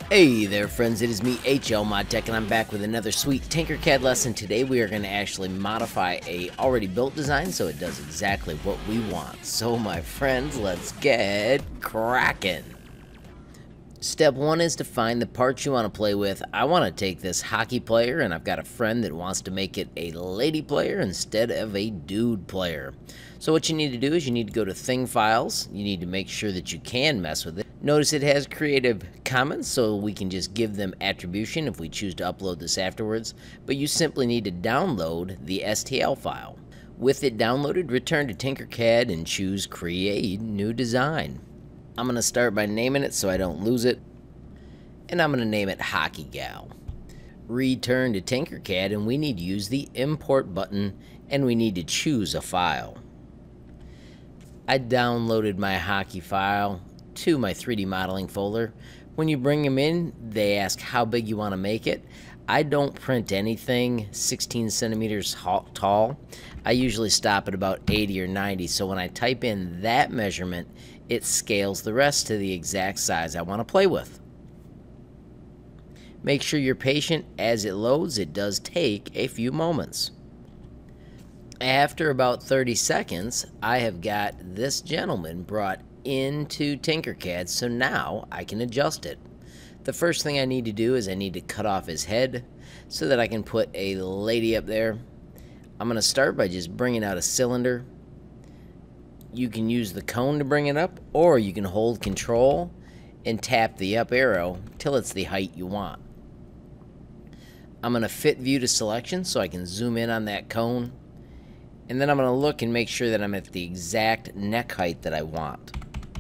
Hey there friends, it is me HLModTech and I'm back with another sweet Tinkercad lesson. Today we are going to actually modify a already built design so it does exactly what we want. So my friends, let's get cracking. Step 1 is to find the parts you want to play with. I want to take this hockey player and I've got a friend that wants to make it a lady player instead of a dude player. So what you need to do is you need to go to Thing Files. You need to make sure that you can mess with it. Notice it has Creative Commons, so we can just give them attribution if we choose to upload this afterwards. But you simply need to download the STL file. With it downloaded, return to Tinkercad and choose Create New Design. I'm going to start by naming it so I don't lose it. And I'm going to name it Hockey Gal. Return to Tinkercad and we need to use the Import button and we need to choose a file. I downloaded my hockey file to my 3D modeling folder. When you bring them in, they ask how big you want to make it. I don't print anything 16 centimeters tall. I usually stop at about 80 or 90, so when I type in that measurement, it scales the rest to the exact size I want to play with. Make sure you're patient as it loads. It does take a few moments. After about 30 seconds, I have got this gentleman brought into Tinkercad, so now I can adjust it. The first thing I need to do is I need to cut off his head so that I can put a lady up there. I'm going to start by just bringing out a cylinder. You can use the cone to bring it up, or you can hold Control and tap the up arrow till it's the height you want. I'm going to fit view to selection so I can zoom in on that cone. And then I'm going to look and make sure that I'm at the exact neck height that I want.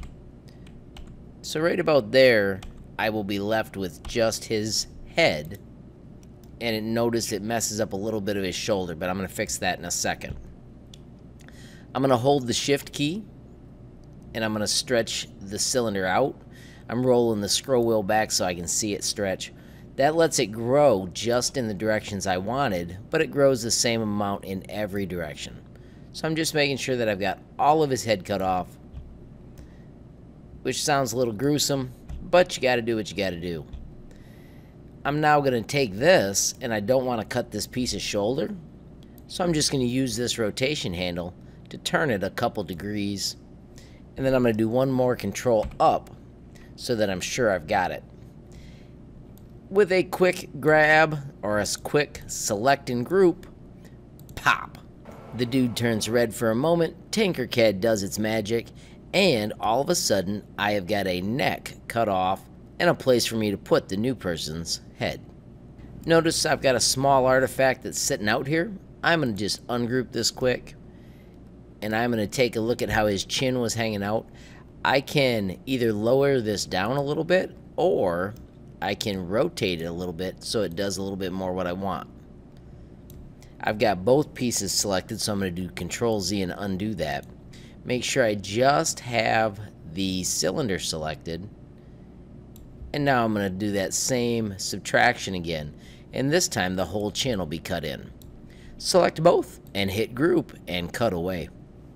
So right about there, I will be left with just his head. And notice it messes up a little bit of his shoulder, but I'm going to fix that in a second. I'm going to hold the Shift key, and I'm going to stretch the cylinder out. I'm rolling the scroll wheel back so I can see it stretch. That lets it grow just in the directions I wanted, but it grows the same amount in every direction. So I'm just making sure that I've got all of his head cut off, which sounds a little gruesome, but you gotta do what you gotta do. I'm now gonna take this, and I don't want to cut this piece of shoulder, so I'm just gonna use this rotation handle to turn it a couple degrees, and then I'm gonna do one more Control up so that I'm sure I've got it. With a quick grab or a quick select and group, pop. The dude turns red for a moment, Tinkercad does its magic, and all of a sudden I have got a neck cut off and a place for me to put the new person's head. Notice I've got a small artifact that's sitting out here. I'm going to just ungroup this quick, and I'm going to take a look at how his chin was hanging out. I can either lower this down a little bit, or I can rotate it a little bit so it does a little bit more what I want. I've got both pieces selected, so I'm going to do Control Z and undo that. Make sure I just have the cylinder selected, and now I'm going to do that same subtraction again, and this time the whole chin will be cut in. Select both and hit group and cut away.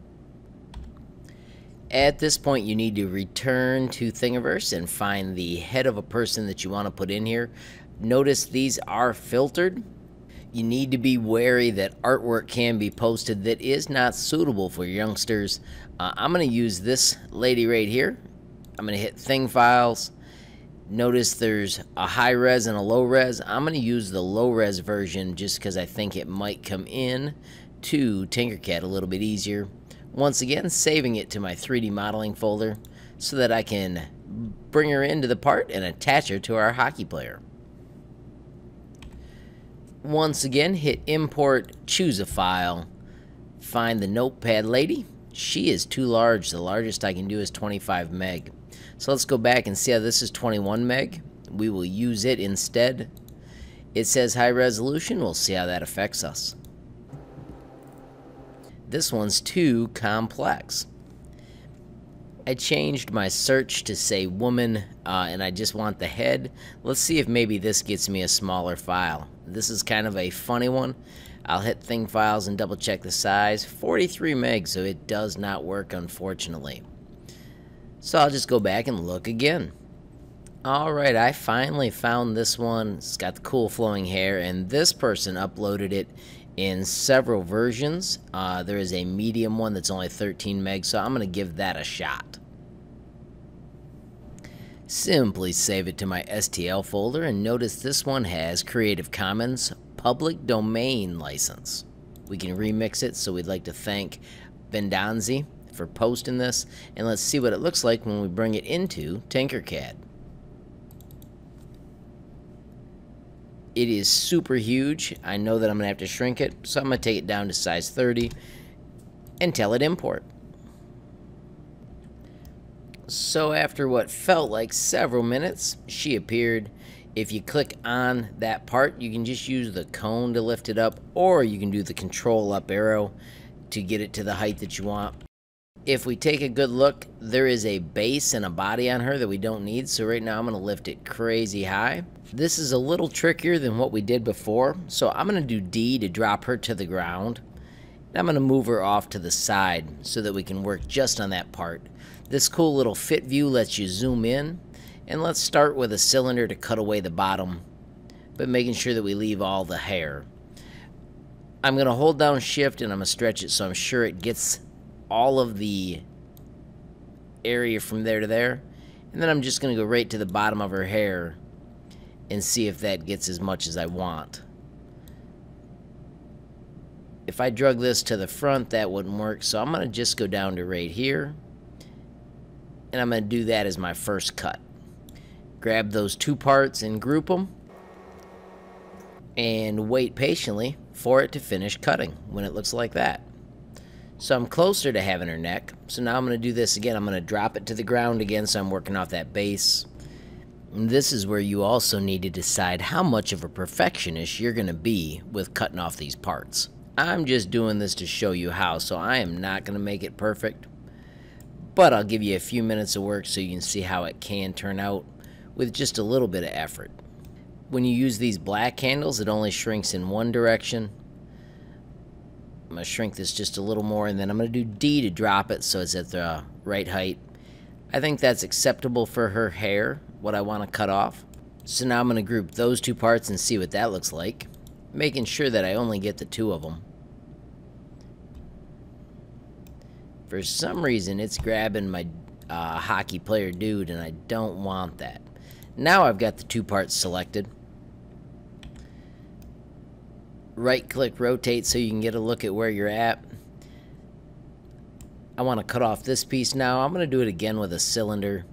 At this point, you need to return to Thingiverse and find the head of a person that you want to put in here. Notice these are filtered. You need to be wary that artwork can be posted that is not suitable for youngsters. I'm going to use this lady right here. I'm going to hit Thing Files. Notice there's a high res and a low res. I'm going to use the low res version just because I think it might come in to Tinkercad a little bit easier. Once again, saving it to my 3D modeling folder so that I can bring her into the part and attach her to our hockey player. Once again, hit import, choose a file, find the notepad lady. She is too large. The largest I can do is 25 meg. So let's go back and see how this is 21 meg. We will use it instead. It says high resolution. We'll see how that affects us. This one's too complex. I changed my search to say woman, and I just want the head. Let's see if maybe this gets me a smaller file. This is kind of a funny one. I'll hit Thing Files and double check the size. 43 meg, so it does not work, unfortunately. So I'll just go back and look again. Alright, I finally found this one. It's got the cool flowing hair, and this person uploaded it in several versions. There is a medium one that's only 13 megs, so I'm going to give that a shot. Simply save it to my STL folder, and notice this one has Creative Commons Public Domain License. We can remix it, so we'd like to thank Bendanzi for posting this, and let's see what it looks like when we bring it into Tinkercad. It is super huge. I know that I'm going to have to shrink it, so I'm going to take it down to size 30 and tell it import. So after what felt like several minutes, she appeared. If you click on that part, you can just use the cone to lift it up, or you can do the control up arrow to get it to the height that you want. If we take a good look, there is a base and a body on her that we don't need, so right now I'm going to lift it crazy high. This is a little trickier than what we did before, so I'm going to do D to drop her to the ground. And I'm going to move her off to the side so that we can work just on that part. This cool little fit view lets you zoom in, and let's start with a cylinder to cut away the bottom, but making sure that we leave all the hair. I'm going to hold down shift and I'm going to stretch it so I'm sure it gets all of the area from there to there, and then I'm just going to go right to the bottom of her hair and see if that gets as much as I want. If I drug this to the front, that wouldn't work, so I'm going to just go down to right here, and I'm going to do that as my first cut. Grab those two parts and group them, and wait patiently for it to finish cutting when it looks like that. So I'm closer to having her neck, so now I'm going to do this again. I'm going to drop it to the ground again, so I'm working off that base. And this is where you also need to decide how much of a perfectionist you're going to be with cutting off these parts. I'm just doing this to show you how, so I am not going to make it perfect, but I'll give you a few minutes of work so you can see how it can turn out with just a little bit of effort. When you use these black handles, it only shrinks in one direction. I'm going to shrink this just a little more, and then I'm going to do D to drop it so it's at the right height. I think that's acceptable for her hair, what I want to cut off. So now I'm going to group those two parts and see what that looks like, making sure that I only get the two of them. For some reason, it's grabbing my hockey player dude, and I don't want that. Now I've got the two parts selected. Right-click rotate so you can get a look at where you're at. I want to cut off this piece now. I'm going to do it again with a cylinder.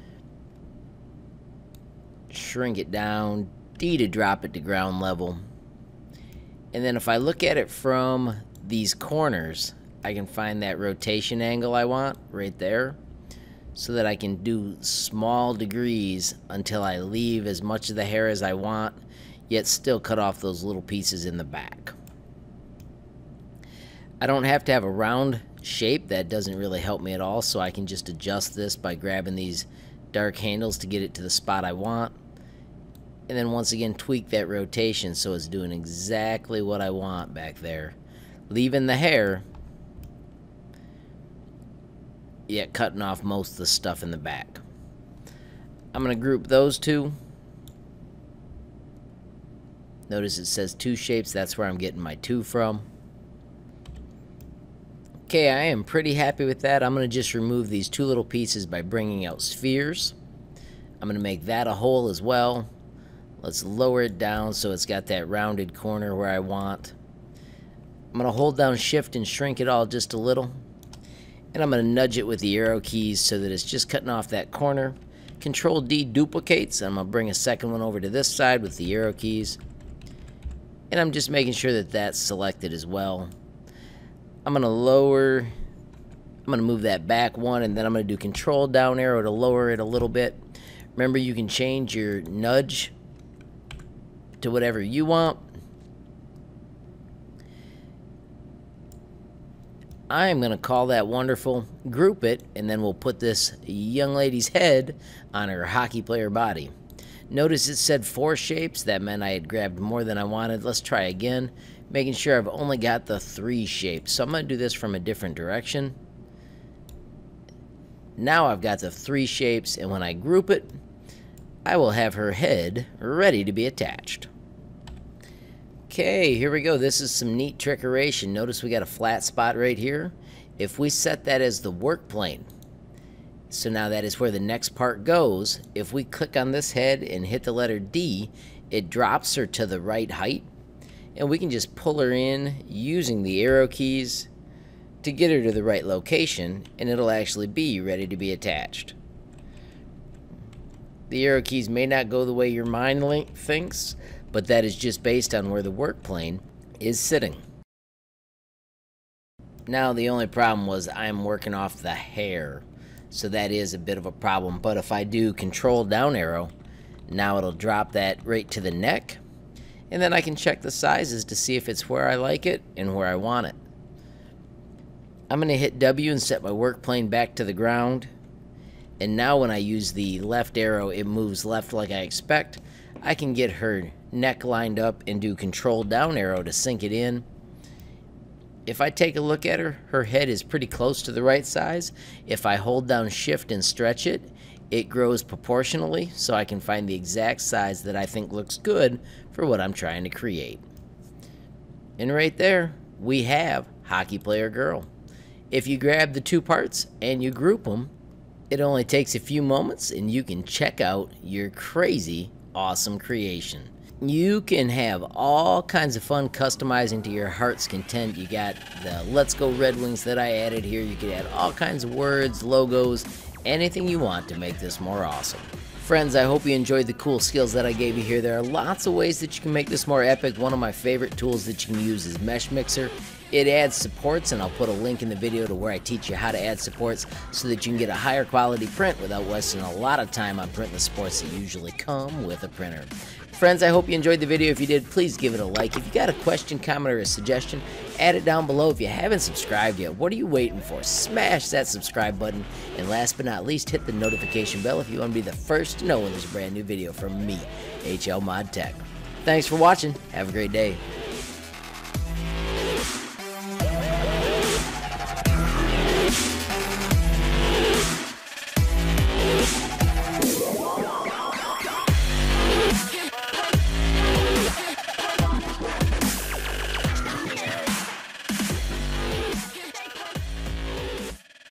Shrink it down. D to drop it to ground level. And then if I look at it from these corners, I can find that rotation angle I want right there, so that I can do small degrees until I leave as much of the hair as I want, yet still cut off those little pieces in the back. I don't have to have a round shape. That doesn't really help me at all, so I can just adjust this by grabbing these dark handles to get it to the spot I want. And then once again tweak that rotation so it's doing exactly what I want back there. Leaving the hair, yet cutting off most of the stuff in the back. I'm going to group those two. Notice it says two shapes. That's where I'm getting my two from. Okay, I am pretty happy with that. I'm going to just remove these two little pieces by bringing out spheres. I'm going to make that a hole as well. Let's lower it down so it's got that rounded corner where I want. I'm going to hold down shift and shrink it all just a little. And I'm going to nudge it with the arrow keys so that it's just cutting off that corner. Control D duplicates. I'm going to bring a second one over to this side with the arrow keys. And I'm just making sure that that's selected as well. I'm going to move that back one, and then I'm going to do control down arrow to lower it a little bit. Remember, you can change your nudge to whatever you want. I'm going to call that wonderful, group it, and then we'll put this young lady's head on her hockey player body. Notice it said 4 shapes. That meant I had grabbed more than I wanted. Let's try again, making sure I've only got the 3 shapes. So I'm going to do this from a different direction. Now I've got the 3 shapes, and when I group it, I will have her head ready to be attached. Okay, here we go. This is some neat trickeration. Notice we got a flat spot right here. If we set that as the work plane, so now that is where the next part goes. If we click on this head and hit the letter D, it drops her to the right height, and we can just pull her in using the arrow keys to get her to the right location, and it'll actually be ready to be attached. The arrow keys may not go the way your mind thinks, but that is just based on where the work plane is sitting. Now the only problem was I'm working off the hair, so that is a bit of a problem. But if I do control down arrow, now it'll drop that right to the neck, and then I can check the sizes to see if it's where I like it and where I want it. I'm going to hit W and set my work plane back to the ground, and now when I use the left arrow, it moves left like I expect. I can get her neck lined up and do control down arrow to sink it in. If I take a look at her, her head is pretty close to the right size. If I hold down shift and stretch it, it grows proportionally, so I can find the exact size that I think looks good for what I'm trying to create. And right there, we have Hockey Player Girl. If you grab the two parts and you group them, it only takes a few moments and you can check out your crazy awesome creation. You can have all kinds of fun customizing to your heart's content. You got the Let's Go Red Wings that I added here. You could add all kinds of words, logos, anything you want to make this more awesome. Friends, I hope you enjoyed the cool skills that I gave you here. There are lots of ways that you can make this more epic. One of my favorite tools that you can use is Mesh Mixer. It adds supports, and I'll put a link in the video to where I teach you how to add supports so that you can get a higher quality print without wasting a lot of time on printing the supports that usually come with a printer. Friends, I hope you enjoyed the video. If you did, please give it a like. If you got a question, comment, or a suggestion, add it down below. If you haven't subscribed yet, what are you waiting for? Smash that subscribe button. And last but not least, hit the notification bell if you want to be the first to know when there's a brand new video from me, HLModTech. Thanks for watching. Have a great day.